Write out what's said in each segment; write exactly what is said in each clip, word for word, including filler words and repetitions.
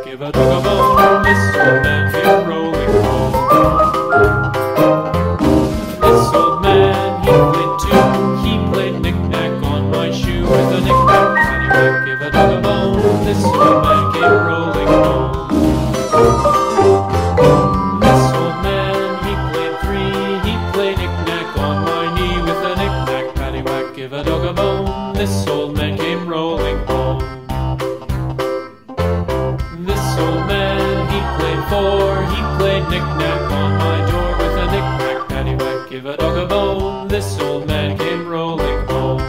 give a dog a bone. This old man came rolling home. This old man, he played two. He played knick-knack on my shoe with a knick-knack, paddywhack, give a dog a bone. This old man came rolling home. This old man, he played three. He played knick-knack on my knee with a knick-knack, paddywhack, give a dog a bone. This old man came rolling home. This old man, he played four. He played knick-knack on my door with a knick-knack, paddywhack, give a dog a bone. This old man came rolling home.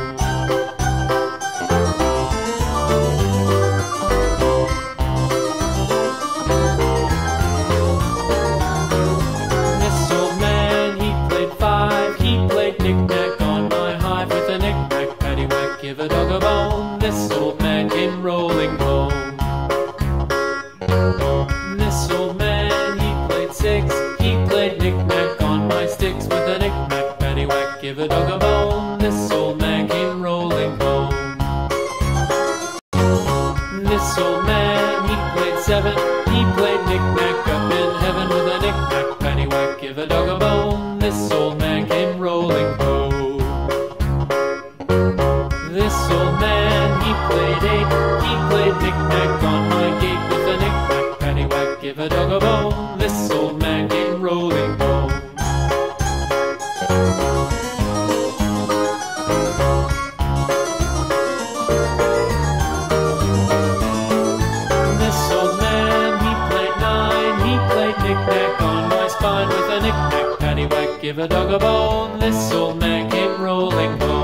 This old man, he played five. He played knick-knack on my hive with a knick-knack, paddywhack, give a dog a bone. This old man came rolling home. This old man, he played six. He played knick-knack on my sticks with a knick-knack, paddywhack, give a dog a bone. This old man came rolling home. This old man, he played seven. He played knick-knack up in heaven with a knick-knack, paddywhack, give a dog a bone. This old man came rolling home. This old man, he played eight. He played knick-knack on my gate with a knick-knack, paddywhack, give a dog a bone. This old man came rolling home. This old man, he played nine. He played knick-knack on my spine with a knick-knack, paddywhack, give a dog a bone. This old man came rolling home.